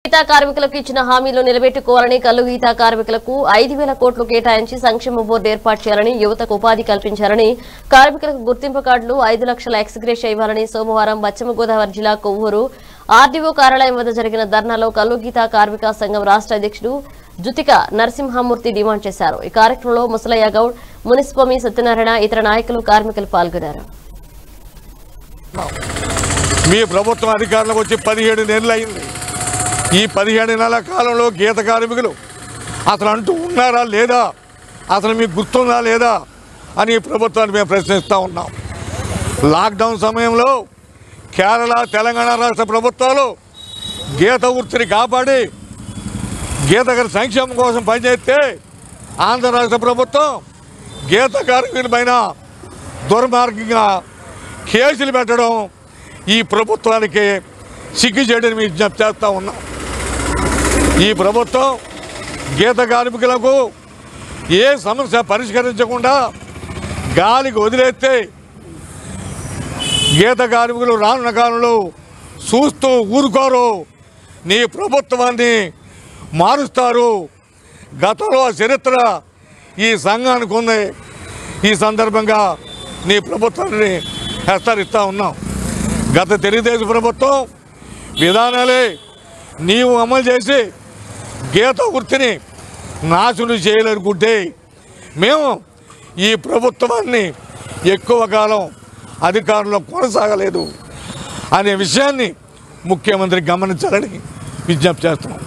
గీతా కార్మికులకు ఇచ్చిన హామీలు నిలబెట్టుకోవాలని కల్లు గీతా కార్మికులకు 5,000 కోట్లు కేటాయించి సంక్షేమ బోర్డు ఏర్పాటు చేయాలని యువతకు ఉపాధి కల్పించాలని కార్మికులకు గుర్తింపు కార్డులు 5 లక్షల ఎక్స్గ్రేషియా ఇవ్వాలని సోమవారం పశ్చిమ గోదావరి జిల్లా కొవ్వూరు ఆర్డీఓ కార్యాలయం వద్ద జరిగిన ధర్నాలో కల్లు గీతా కార్మిక సంఘం రాష్ట్ర అధ్యక్షుడు జుతిక నరసింహమూర్తి డిమాండ్ చేశారు। ఈ కార్యక్రమంలో ముసలయ్య గౌడ్, మునిస్వామి సత్యనారాయణ, ఇతర నాయకులు కార్మికులు పాల్గొన్నారు। మీ ప్రభుత్వం అధికారంలోకి వచ్చి 17 నెలలు అయింది। ఈ 17 నెలల కాలంలో గీత కార్మికులు అసలు అంటూ ఉన్నారా లేదా, అసలు మీకు గుర్తుందా లేదా అని ప్రభుత్వాన్ని మేము ప్రశ్నిస్తూ ఉన్నాం। లాక్డౌన్ సమయంలో కేరళ, తెలంగాణ రాష్ట్ర ప్రభుత్వాలు గీత వృత్తిని కాపాడి గీత సంక్షేమం కోసం పనిచేస్తే ఆంధ్ర రాష్ట్ర ప్రభుత్వం గీత కార్మికులపైన దుర్మార్గంగా కేసులు పెట్టడం ఈ ప్రభుత్వానికి సిగ్గు చేయడం మేము విజ్ఞప్తి చేస్తూ ఉన్నాం। ఈ ప్రభుత్వం గీత కార్మికులకు ఏ సమస్య పరిష్కరించకుండా గాలికి వదిలేస్తే గీత కార్మికులు రానున్న కాలంలో చూస్తూ ఊరుకోరు, నీ ప్రభుత్వాన్ని మారుస్తారు। గతంలో చరిత్ర ఈ సంఘానికి ఉంది। ఈ సందర్భంగా నీ ప్రభుత్వాన్ని హెచ్చరిస్తూ ఉన్నాం। గత తెలుగుదేశం ప్రభుత్వం విధానాలే నీవు అమలు చేసి గీత వృత్తిని నాశనం చేయాలనుకుంటే మేము ఈ ప్రభుత్వాన్ని ఎక్కువ కాలం అధికారంలో కొనసాగలేదు అనే విషయాన్ని ముఖ్యమంత్రి గమనించాలని విజ్ఞప్తి చేస్తున్నాం।